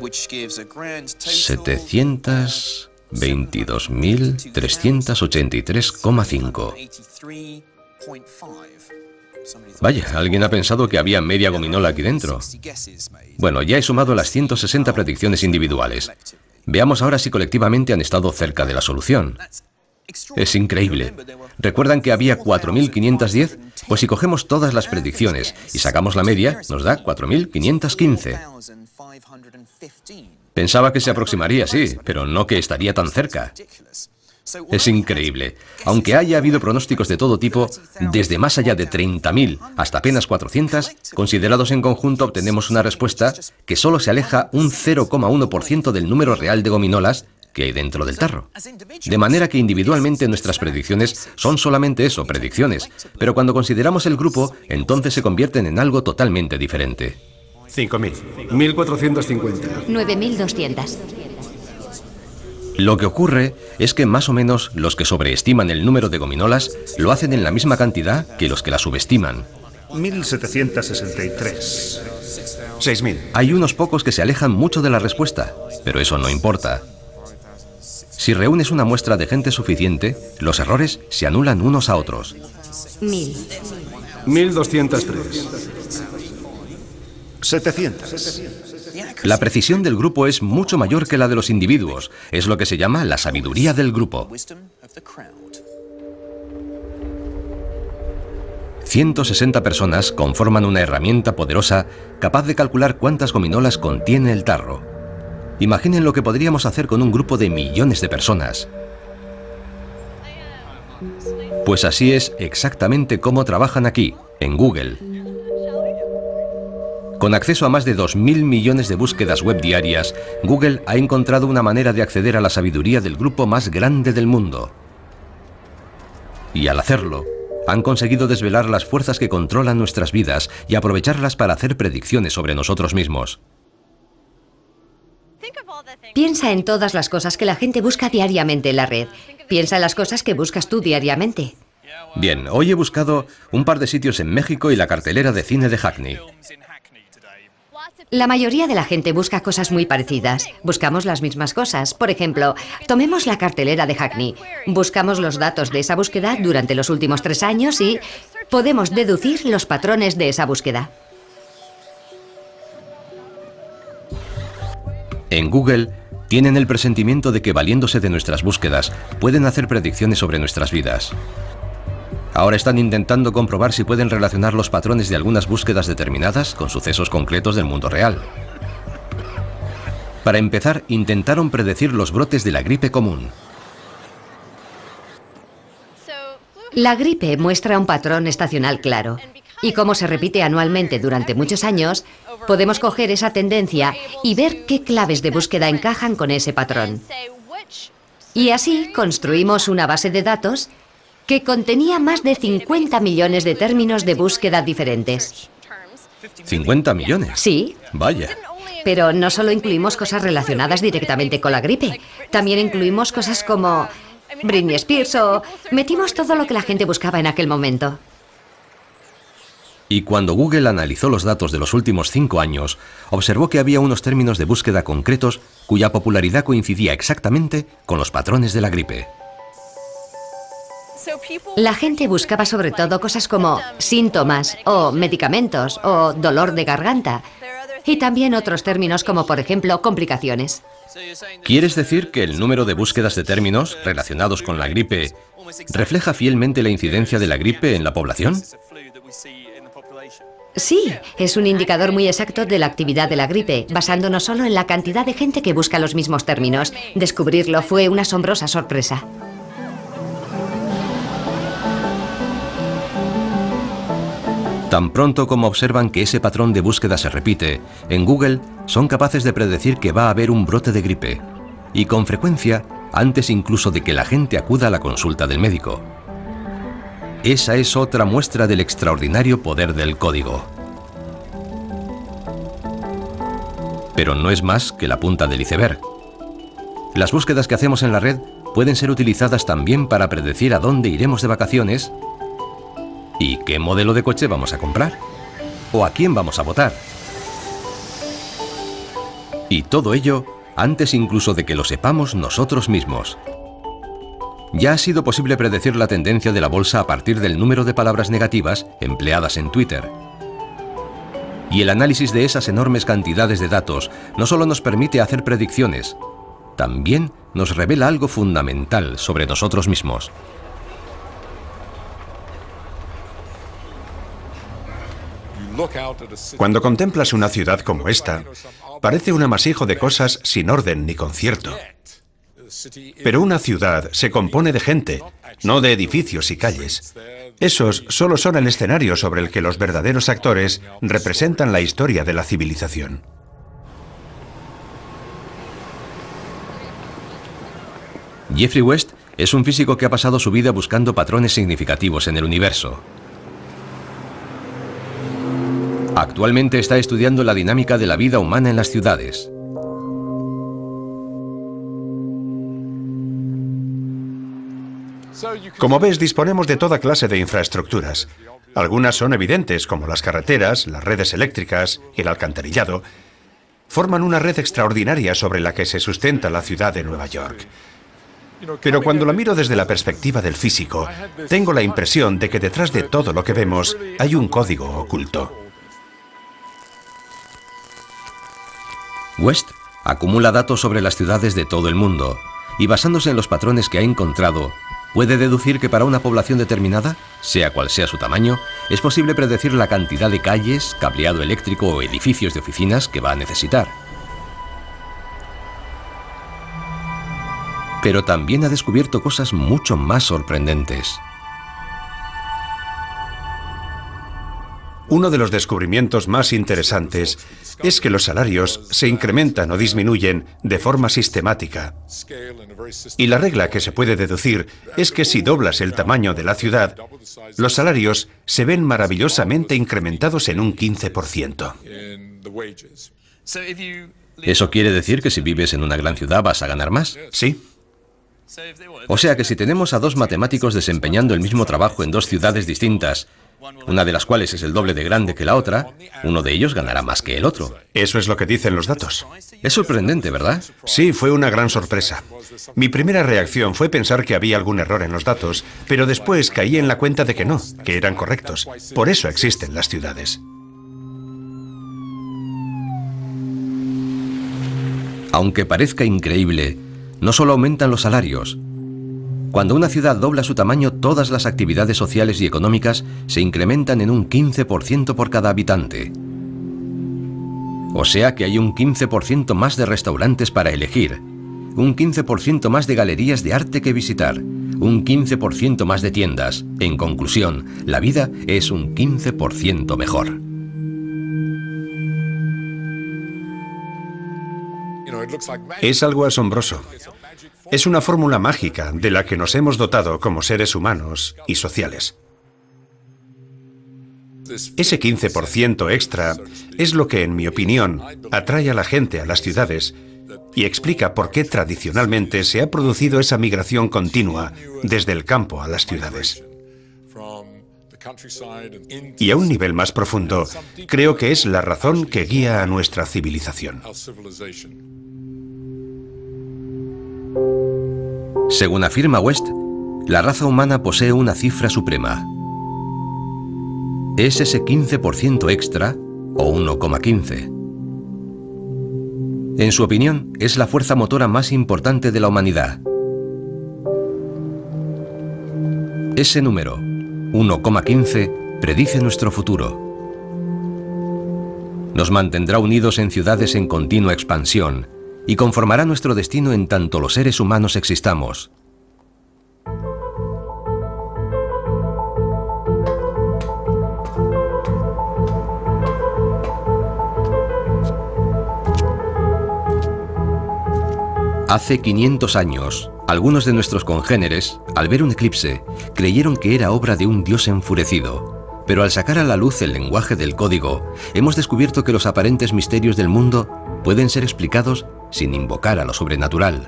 722.383,5. Vaya, alguien ha pensado que había media gominola aquí dentro. Bueno, ya he sumado las 160 predicciones individuales. Veamos ahora si colectivamente han estado cerca de la solución. Es increíble. ¿Recuerdan que había 4.510? Pues si cogemos todas las predicciones y sacamos la media, nos da 4.515. Pensaba que se aproximaría, sí, pero no que estaría tan cerca. Es increíble. Aunque haya habido pronósticos de todo tipo, desde más allá de 30.000 hasta apenas 400, considerados en conjunto obtenemos una respuesta que solo se aleja un 0,1% del número real de gominolas que hay dentro del tarro. De manera que individualmente nuestras predicciones son solamente eso, predicciones, pero cuando consideramos el grupo, entonces se convierten en algo totalmente diferente. 5.000. 1.450. 9.200. Lo que ocurre es que más o menos los que sobreestiman el número de gominolas lo hacen en la misma cantidad que los que la subestiman. 1.763. 6.000. Hay unos pocos que se alejan mucho de la respuesta, pero eso no importa. Si reúnes una muestra de gente suficiente, los errores se anulan unos a otros. 1.000. 1.203. 700. La precisión del grupo es mucho mayor que la de los individuos. Es lo que se llama la sabiduría del grupo. 160 personas conforman una herramienta poderosa capaz de calcular cuántas gominolas contiene el tarro. Imaginen lo que podríamos hacer con un grupo de millones de personas. Pues así es exactamente cómo trabajan aquí, en Google. Con acceso a más de 2.000 millones de búsquedas web diarias, Google ha encontrado una manera de acceder a la sabiduría del grupo más grande del mundo. Y al hacerlo, han conseguido desvelar las fuerzas que controlan nuestras vidas y aprovecharlas para hacer predicciones sobre nosotros mismos. Piensa en todas las cosas que la gente busca diariamente en la red. Piensa en las cosas que buscas tú diariamente. Bien, hoy he buscado un par de sitios en México y la cartelera de cine de Hackney. La mayoría de la gente busca cosas muy parecidas. Buscamos las mismas cosas. Por ejemplo, tomemos la cartelera de Hackney. Buscamos los datos de esa búsqueda durante los últimos 3 años y podemos deducir los patrones de esa búsqueda. En Google, tienen el presentimiento de que valiéndose de nuestras búsquedas, pueden hacer predicciones sobre nuestras vidas. Ahora están intentando comprobar si pueden relacionar los patrones de algunas búsquedas determinadas con sucesos concretos del mundo real. Para empezar, intentaron predecir los brotes de la gripe común. La gripe muestra un patrón estacional claro. Y como se repite anualmente durante muchos años, podemos coger esa tendencia y ver qué claves de búsqueda encajan con ese patrón. Y así construimos una base de datos que contenía más de 50 millones de términos de búsqueda diferentes. ¿50 millones? Sí. Vaya. Pero no solo incluimos cosas relacionadas directamente con la gripe, también incluimos cosas como Britney Spears o metimos todo lo que la gente buscaba en aquel momento. Y cuando Google analizó los datos de los últimos 5 años, observó que había unos términos de búsqueda concretos cuya popularidad coincidía exactamente con los patrones de la gripe. La gente buscaba sobre todo cosas como síntomas o medicamentos o dolor de garganta y también otros términos como por ejemplo complicaciones. ¿Quieres decir que el número de búsquedas de términos relacionados con la gripe refleja fielmente la incidencia de la gripe en la población? Sí, es un indicador muy exacto de la actividad de la gripe, basándonos solo en la cantidad de gente que busca los mismos términos. Descubrirlo fue una asombrosa sorpresa. Tan pronto como observan que ese patrón de búsqueda se repite, en Google son capaces de predecir que va a haber un brote de gripe. Y con frecuencia, antes incluso de que la gente acuda a la consulta del médico. Esa es otra muestra del extraordinario poder del código. Pero no es más que la punta del iceberg. Las búsquedas que hacemos en la red pueden ser utilizadas también para predecir a dónde iremos de vacaciones y qué modelo de coche vamos a comprar o a quién vamos a votar. Y todo ello antes incluso de que lo sepamos nosotros mismos. Ya ha sido posible predecir la tendencia de la bolsa a partir del número de palabras negativas empleadas en Twitter. Y el análisis de esas enormes cantidades de datos no solo nos permite hacer predicciones, también nos revela algo fundamental sobre nosotros mismos. Cuando contemplas una ciudad como esta, parece un amasijo de cosas sin orden ni concierto. Pero una ciudad se compone de gente, no de edificios y calles. Esos solo son el escenario sobre el que los verdaderos actores representan la historia de la civilización. Jeffrey West es un físico que ha pasado su vida buscando patrones significativos en el universo. Actualmente está estudiando la dinámica de la vida humana en las ciudades. Como ves, disponemos de toda clase de infraestructuras. Algunas son evidentes, como las carreteras, las redes eléctricas y el alcantarillado. Forman una red extraordinaria sobre la que se sustenta la ciudad de Nueva York. Pero cuando la miro desde la perspectiva del físico, tengo la impresión de que detrás de todo lo que vemos hay un código oculto. West acumula datos sobre las ciudades de todo el mundo y basándose en los patrones que ha encontrado, puede deducir que para una población determinada, sea cual sea su tamaño, es posible predecir la cantidad de calles, cableado eléctrico o edificios de oficinas que va a necesitar. Pero también ha descubierto cosas mucho más sorprendentes. Uno de los descubrimientos más interesantes es que los salarios se incrementan o disminuyen de forma sistemática. Y la regla que se puede deducir es que si doblas el tamaño de la ciudad, los salarios se ven maravillosamente incrementados en un 15%. ¿Eso quiere decir que si vives en una gran ciudad vas a ganar más? Sí. O sea que si tenemos a dos matemáticos desempeñando el mismo trabajo en dos ciudades distintas, una de las cuales es el doble de grande que la otra, uno de ellos ganará más que el otro. Eso es lo que dicen los datos. Es sorprendente, ¿verdad? Sí, fue una gran sorpresa. Mi primera reacción fue pensar que había algún error en los datos, pero después caí en la cuenta de que no, que eran correctos. Por eso existen las ciudades. Aunque parezca increíble, no solo aumentan los salarios. Cuando una ciudad dobla su tamaño, todas las actividades sociales y económicas se incrementan en un 15% por cada habitante. O sea que hay un 15% más de restaurantes para elegir, un 15% más de galerías de arte que visitar, un 15% más de tiendas. En conclusión, la vida es un 15% mejor. Es algo asombroso. Es una fórmula mágica de la que nos hemos dotado como seres humanos y sociales. Ese 15% extra es lo que, en mi opinión, atrae a la gente a las ciudades y explica por qué tradicionalmente se ha producido esa migración continua desde el campo a las ciudades. Y a un nivel más profundo, creo que es la razón que guía a nuestra civilización. Según afirma West, la raza humana posee una cifra suprema. Es ese 15% extra, o 1,15. En su opinión, es la fuerza motora más importante de la humanidad. Ese número, 1,15, predice nuestro futuro. Nos mantendrá unidos en ciudades en continua expansión y conformará nuestro destino en tanto los seres humanos existamos. Hace 500 años, algunos de nuestros congéneres, al ver un eclipse, creyeron que era obra de un dios enfurecido. Pero al sacar a la luz el lenguaje del código, hemos descubierto que los aparentes misterios del mundo pueden ser explicados sin invocar a lo sobrenatural.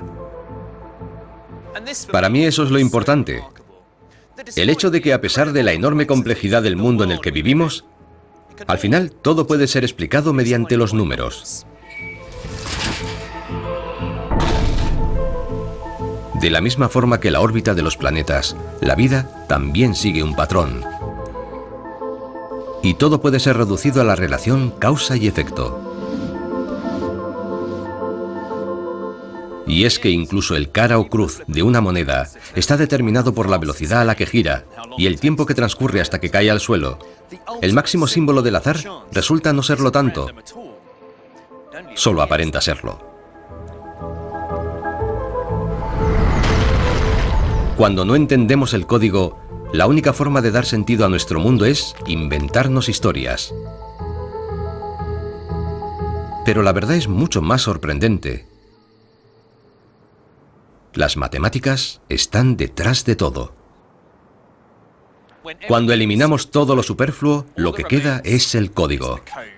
Para mí eso es lo importante. El hecho de que a pesar de la enorme complejidad del mundo en el que vivimos, al final todo puede ser explicado mediante los números. De la misma forma que la órbita de los planetas, la vida también sigue un patrón. Y todo puede ser reducido a la relación causa y efecto. Y es que incluso el cara o cruz de una moneda está determinado por la velocidad a la que gira y el tiempo que transcurre hasta que cae al suelo. El máximo símbolo del azar resulta no serlo tanto. Solo aparenta serlo. Cuando no entendemos el código, la única forma de dar sentido a nuestro mundo es inventarnos historias. Pero la verdad es mucho más sorprendente. Las matemáticas están detrás de todo. Cuando eliminamos todo lo superfluo, lo que queda es el código.